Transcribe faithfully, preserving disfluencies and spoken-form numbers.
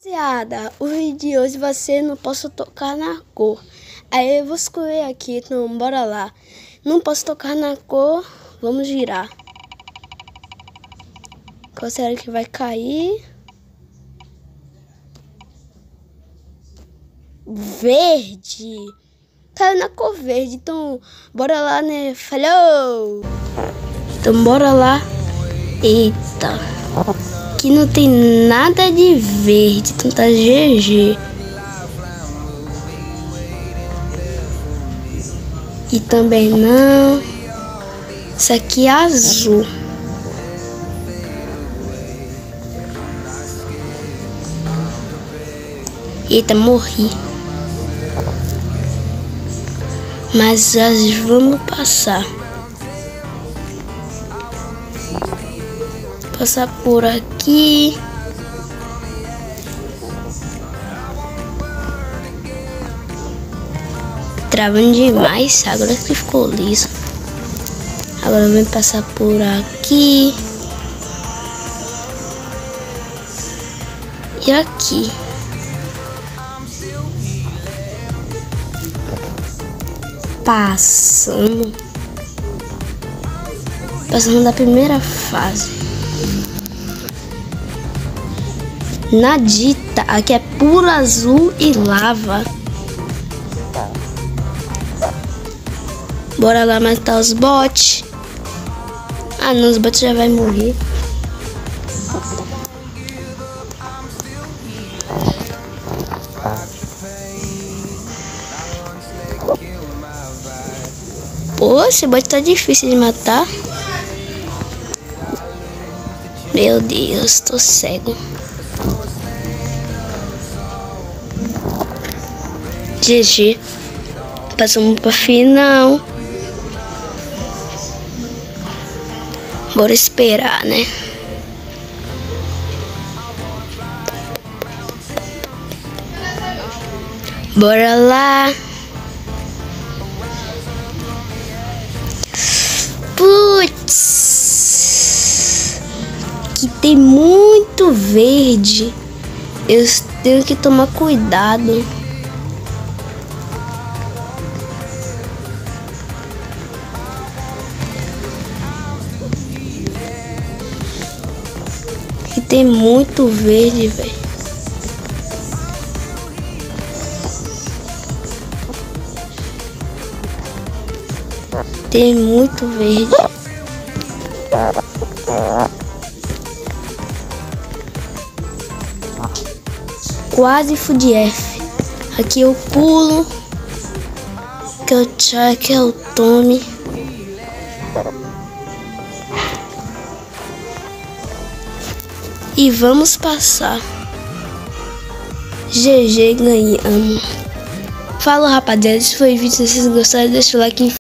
Rapaziada, o vídeo de hoje vai ser não posso tocar na cor. Aí eu vou escolher aqui, então bora lá. Não posso tocar na cor, vamos girar. Qual será que vai cair? Verde. Caiu na cor verde, então bora lá, né? Falou! Então bora lá. Eita, aqui não tem nada de verde, então tá G G. E também não. Isso aqui é azul. Eita, morri. Mas já vamos passar. Passar por aqui. Travando demais. Agora que ficou liso. Agora vem passar por aqui. E aqui. Passando. Passando da primeira fase. Nadita, aqui é puro azul e lava. Bora lá matar os bots. Ah não, os bots já vai morrer. Pô, esse bot tá difícil de matar. Meu Deus, tô cego. G G. Passamos pra final. Bora esperar, né? Bora lá. Putz. Aqui tem muito verde. Eu tenho que tomar cuidado. Aqui tem muito verde, velho. Tem muito verde. Quase fui de F. Aqui eu pulo. Que eu tchau, que eu tome. E vamos passar. G G, ganhamos. Falou, rapaziada. Esse foi o vídeo. Se vocês gostaram, deixa o like.